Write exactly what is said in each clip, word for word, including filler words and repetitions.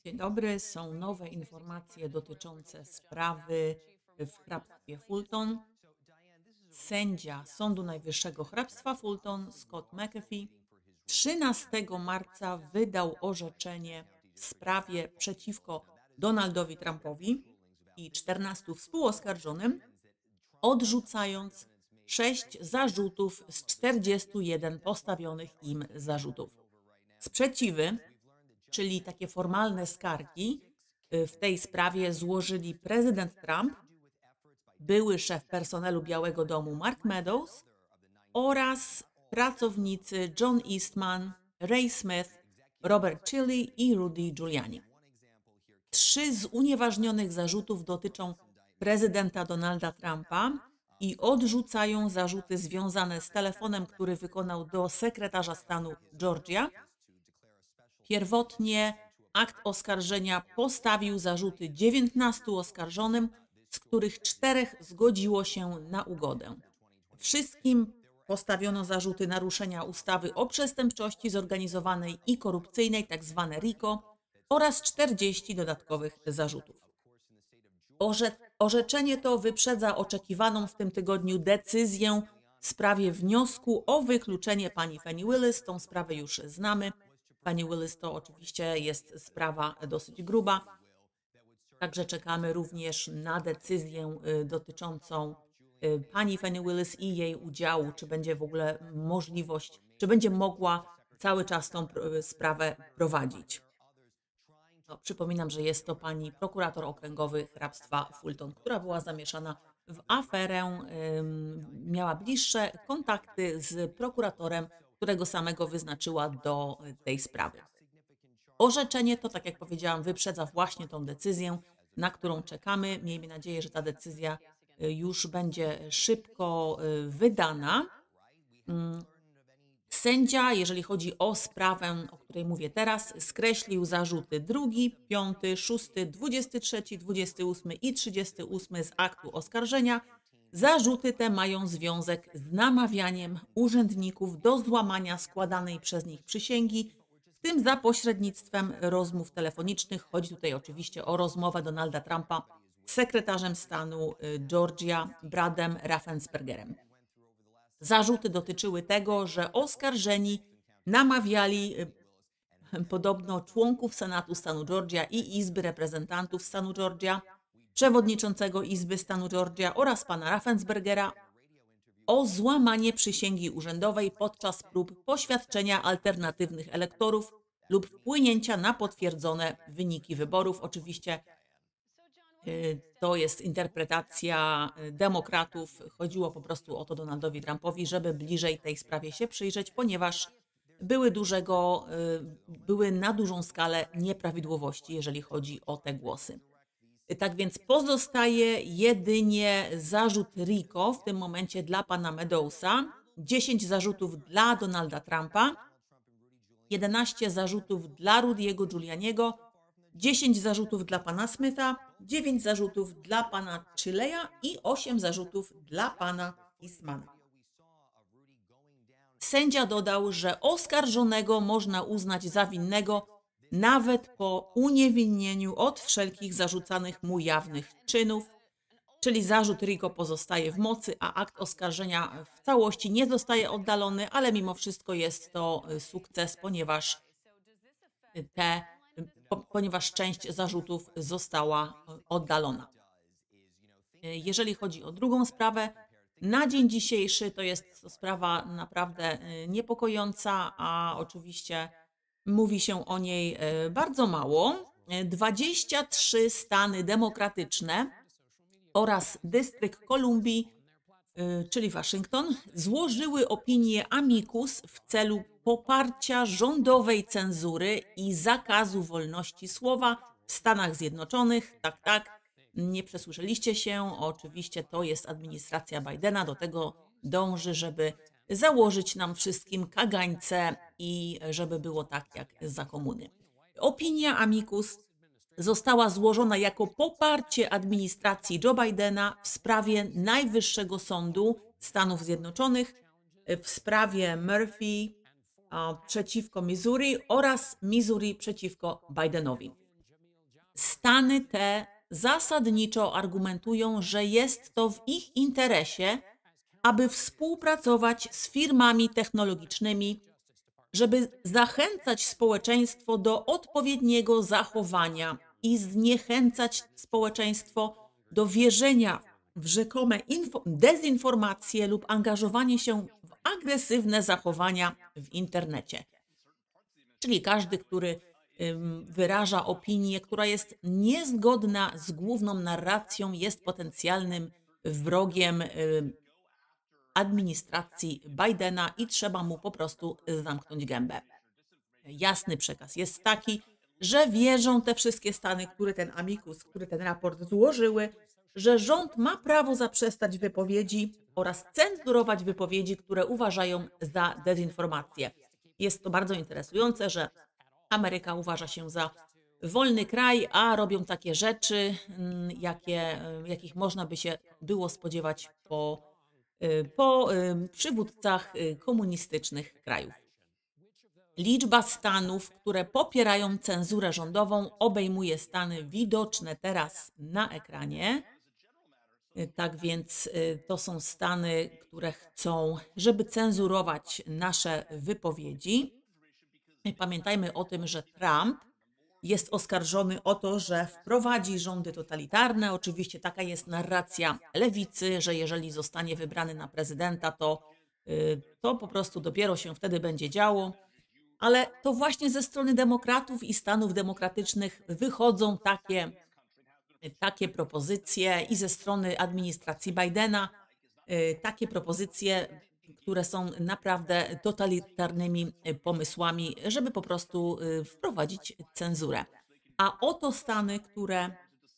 Dzień dobry. Są nowe informacje dotyczące sprawy w hrabstwie Fulton. Sędzia Sądu Najwyższego Hrabstwa Fulton, Scott McAfee, trzynastego marca wydał orzeczenie w sprawie przeciwko Donaldowi Trumpowi i czternastu współoskarżonym, odrzucając sześć zarzutów z czterdziestu jeden postawionych im zarzutów. Sprzeciwy, czyli takie formalne skargi, y, w tej sprawie złożyli prezydent Trump, były szef personelu Białego Domu Mark Meadows oraz pracownicy John Eastman, Ray Smith, Robert Chili i Rudy Giuliani. Trzy z unieważnionych zarzutów dotyczą prezydenta Donalda Trumpa i odrzucają zarzuty związane z telefonem, który wykonał do sekretarza stanu Georgia. Pierwotnie akt oskarżenia postawił zarzuty dziewiętnastu oskarżonym, z których czterech zgodziło się na ugodę. Wszystkim postawiono zarzuty naruszenia ustawy o przestępczości zorganizowanej i korupcyjnej, tzw. RICO, oraz czterdzieści dodatkowych zarzutów. Orze orzeczenie to wyprzedza oczekiwaną w tym tygodniu decyzję w sprawie wniosku o wykluczenie pani Fani Willis. Tą sprawę już znamy. Pani Willis to oczywiście jest sprawa dosyć gruba. Także czekamy również na decyzję dotyczącą pani Fani Willis i jej udziału, czy będzie w ogóle możliwość, czy będzie mogła cały czas tą sprawę prowadzić. No, przypominam, że jest to pani prokurator okręgowy hrabstwa Fulton, która była zamieszana w aferę, ym, miała bliższe kontakty z prokuratorem, którego samego wyznaczyła do tej sprawy. Orzeczenie to, tak jak powiedziałam, wyprzedza właśnie tą decyzję, na którą czekamy. Miejmy nadzieję, że ta decyzja już będzie szybko wydana. Sędzia, jeżeli chodzi o sprawę, o której mówię teraz, skreślił zarzuty drugi, piąty, szósty, dwudziesty trzeci, dwudziesty ósmy i trzydziesty ósmy z aktu oskarżenia. Zarzuty te mają związek z namawianiem urzędników do złamania składanej przez nich przysięgi, w tym za pośrednictwem rozmów telefonicznych. Chodzi tutaj oczywiście o rozmowę Donalda Trumpa z sekretarzem stanu Georgia Bradem Raffenspergerem. Zarzuty dotyczyły tego, że oskarżeni namawiali podobno członków Senatu stanu Georgia i Izby Reprezentantów stanu Georgia, przewodniczącego Izby stanu Georgia oraz pana Raffenspergera o złamanie przysięgi urzędowej podczas prób poświadczenia alternatywnych elektorów lub wpłynięcia na potwierdzone wyniki wyborów. Oczywiście to jest interpretacja demokratów. Chodziło po prostu o to Donaldowi Trumpowi, żeby bliżej tej sprawie się przyjrzeć, ponieważ były, dużego, były na dużą skalę nieprawidłowości, jeżeli chodzi o te głosy. Tak więc pozostaje jedynie zarzut RICO w tym momencie dla pana Meadowsa, dziesięć zarzutów dla Donalda Trumpa, jedenaście zarzutów dla Rudiego Giulianiego, dziesięć zarzutów dla pana Smitha, dziewięć zarzutów dla pana Chileya i osiem zarzutów dla pana Eastmana. Sędzia dodał, że oskarżonego można uznać za winnego nawet po uniewinnieniu od wszelkich zarzucanych mu jawnych czynów, czyli zarzut RICO pozostaje w mocy, a akt oskarżenia w całości nie zostaje oddalony, ale mimo wszystko jest to sukces, ponieważ te ponieważ część zarzutów została oddalona. Jeżeli chodzi o drugą sprawę, na dzień dzisiejszy to jest to sprawa naprawdę niepokojąca, a oczywiście mówi się o niej bardzo mało. dwadzieścia trzy stany demokratyczne oraz Dystrykt Kolumbii, czyli Waszyngton, złożyły opinię amicus w celu poparcia rządowej cenzury i zakazu wolności słowa w Stanach Zjednoczonych. Tak, tak, nie przesłyszeliście się. Oczywiście to jest administracja Bidena. Do tego dąży, żeby założyć nam wszystkim kagańce i żeby było tak jak za komuny. Opinia amicus została złożona jako poparcie administracji Joe Bidena w sprawie Najwyższego Sądu Stanów Zjednoczonych, w sprawie Murphy przeciwko Missouri oraz Missouri przeciwko Bidenowi. Stany te zasadniczo argumentują, że jest to w ich interesie, aby współpracować z firmami technologicznymi, żeby zachęcać społeczeństwo do odpowiedniego zachowania i zniechęcać społeczeństwo do wierzenia w rzekome info- dezinformacje lub angażowanie się w agresywne zachowania w internecie. Czyli każdy, który ym, wyraża opinię, która jest niezgodna z główną narracją, jest potencjalnym wrogiem ym, administracji Bidena i trzeba mu po prostu zamknąć gębę. Jasny przekaz jest taki, że wierzą te wszystkie stany, które ten amicus, który ten raport złożyły, że rząd ma prawo zaprzestać wypowiedzi oraz cenzurować wypowiedzi, które uważają za dezinformację. Jest to bardzo interesujące, że Ameryka uważa się za wolny kraj, a robią takie rzeczy, mm, jakie, y, jakich można by się było spodziewać po, y, po y, przywódcach y, komunistycznych krajów. Liczba stanów, które popierają cenzurę rządową, obejmuje stany widoczne teraz na ekranie. Y, Tak więc y, to są stany, które chcą, żeby cenzurować nasze wypowiedzi. I pamiętajmy o tym, że Trump jest oskarżony o to, że wprowadzi rządy totalitarne. Oczywiście taka jest narracja lewicy, że jeżeli zostanie wybrany na prezydenta, to, y, to po prostu dopiero się wtedy będzie działo. Ale to właśnie ze strony demokratów i stanów demokratycznych wychodzą takie, takie propozycje i ze strony administracji Bidena y, takie propozycje, które są naprawdę totalitarnymi y, pomysłami, żeby po prostu y, wprowadzić cenzurę. A oto stany, które,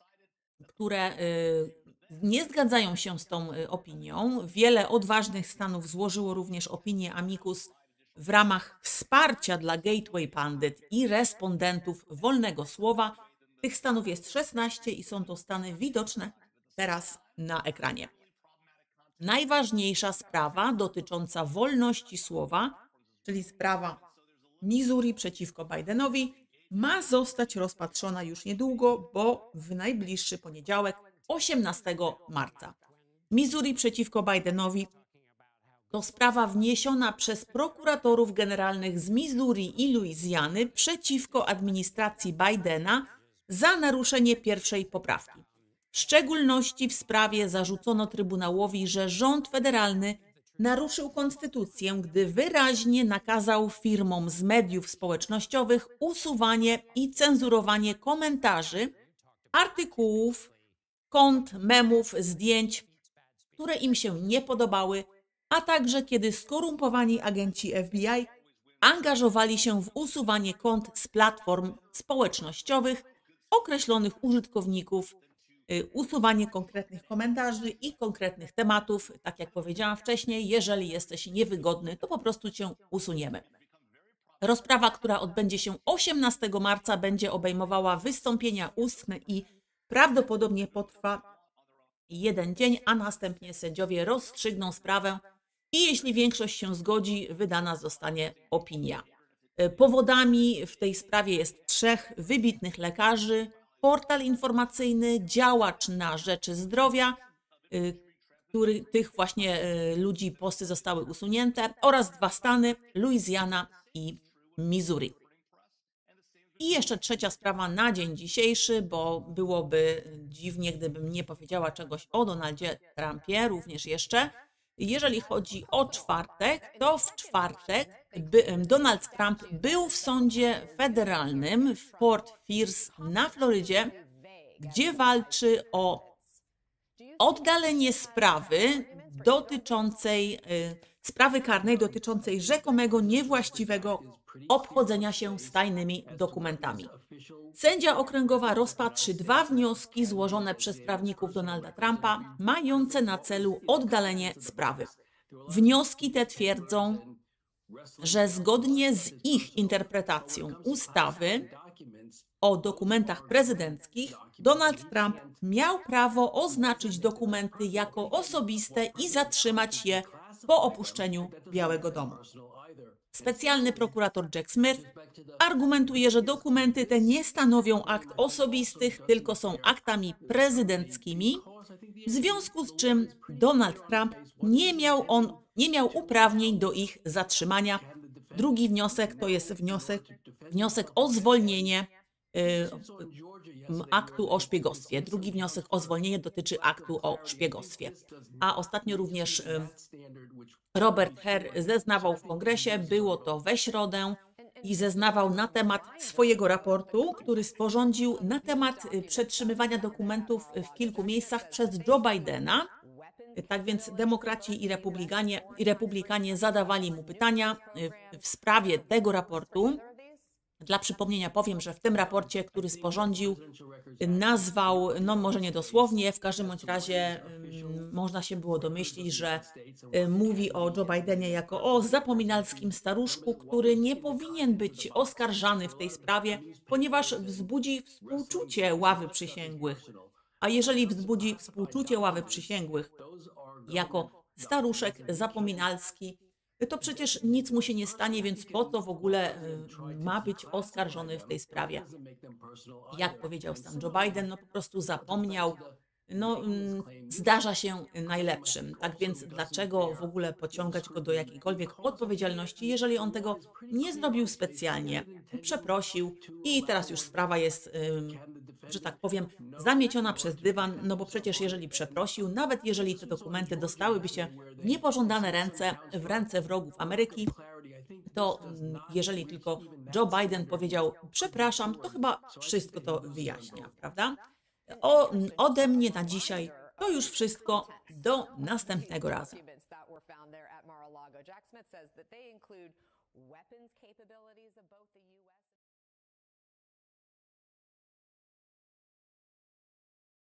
które y, nie zgadzają się z tą y, opinią. Wiele odważnych stanów złożyło również opinię amicus w ramach wsparcia dla Gateway Pundit i respondentów wolnego słowa. Tych stanów jest szesnaście i są to stany widoczne teraz na ekranie. Najważniejsza sprawa dotycząca wolności słowa, czyli sprawa Missouri przeciwko Bidenowi, ma zostać rozpatrzona już niedługo, bo w najbliższy poniedziałek, osiemnastego marca. Missouri przeciwko Bidenowi to sprawa wniesiona przez prokuratorów generalnych z Missouri i Luizjany przeciwko administracji Bidena za naruszenie pierwszej poprawki. W szczególności w sprawie zarzucono Trybunałowi, że rząd federalny naruszył konstytucję, gdy wyraźnie nakazał firmom z mediów społecznościowych usuwanie i cenzurowanie komentarzy, artykułów, kont, memów, zdjęć, które im się nie podobały, a także kiedy skorumpowani agenci F B I angażowali się w usuwanie kont z platform społecznościowych określonych użytkowników, y, usuwanie konkretnych komentarzy i konkretnych tematów. Tak jak powiedziałam wcześniej, jeżeli jesteś niewygodny, to po prostu cię usuniemy. Rozprawa, która odbędzie się osiemnastego marca, będzie obejmowała wystąpienia ustne i prawdopodobnie potrwa jeden dzień, a następnie sędziowie rozstrzygną sprawę i jeśli większość się zgodzi, wydana zostanie opinia. Powodami w tej sprawie jest trzech wybitnych lekarzy, portal informacyjny, działacz na rzeczy zdrowia, y, który, tych właśnie y, ludzi posty zostały usunięte, oraz dwa stany, Luizjana i Missouri. I jeszcze trzecia sprawa na dzień dzisiejszy, bo byłoby dziwnie, gdybym nie powiedziała czegoś o Donaldzie Trumpie również jeszcze. Jeżeli chodzi o czwartek, to w czwartek by, Donald Trump był w sądzie federalnym w Fort Pierce na Florydzie, gdzie walczy o oddalenie sprawy dotyczącej y, sprawy karnej dotyczącej rzekomego niewłaściwego obchodzenia się z tajnymi dokumentami. Sędzia okręgowa rozpatrzy dwa wnioski złożone przez prawników Donalda Trumpa, mające na celu oddalenie sprawy. Wnioski te twierdzą, że zgodnie z ich interpretacją ustawy o dokumentach prezydenckich, Donald Trump miał prawo oznaczyć dokumenty jako osobiste i zatrzymać je po opuszczeniu Białego Domu. Specjalny prokurator Jack Smith argumentuje, że dokumenty te nie stanowią akt osobistych, tylko są aktami prezydenckimi, w związku z czym Donald Trump nie miał, on, nie miał uprawnień do ich zatrzymania. Drugi wniosek to jest wniosek, wniosek o zwolnienie y, aktu o szpiegostwie. Drugi wniosek o zwolnienie dotyczy aktu o szpiegostwie. A ostatnio również y, Robert Herr zeznawał w kongresie, było to we środę, i zeznawał na temat swojego raportu, który sporządził na temat przetrzymywania dokumentów w kilku miejscach przez Joe Bidena. Tak więc demokraci i republikanie, i republikanie zadawali mu pytania w sprawie tego raportu. Dla przypomnienia powiem, że w tym raporcie, który sporządził, nazwał, no może nie dosłownie, w każdym bądź razie um, można się było domyślić, że um, mówi o Joe Bidenie jako o zapominalskim staruszku, który nie powinien być oskarżany w tej sprawie, ponieważ wzbudzi współczucie ławy przysięgłych. A jeżeli wzbudzi współczucie ławy przysięgłych jako staruszek zapominalski, to przecież nic mu się nie stanie, więc po co w ogóle ma być oskarżony w tej sprawie? Jak powiedział sam Joe Biden, no po prostu zapomniał, no zdarza się najlepszym. Tak więc dlaczego w ogóle pociągać go do jakiejkolwiek odpowiedzialności, jeżeli on tego nie zrobił specjalnie? Przeprosił i teraz już sprawa jest, że tak powiem, zamieciona przez dywan, no bo przecież jeżeli przeprosił, nawet jeżeli te dokumenty dostałyby się w niepożądane ręce, w ręce wrogów Ameryki, to jeżeli tylko Joe Biden powiedział przepraszam, to chyba wszystko to wyjaśnia, prawda? O, ode mnie na dzisiaj to już wszystko. Do następnego razu.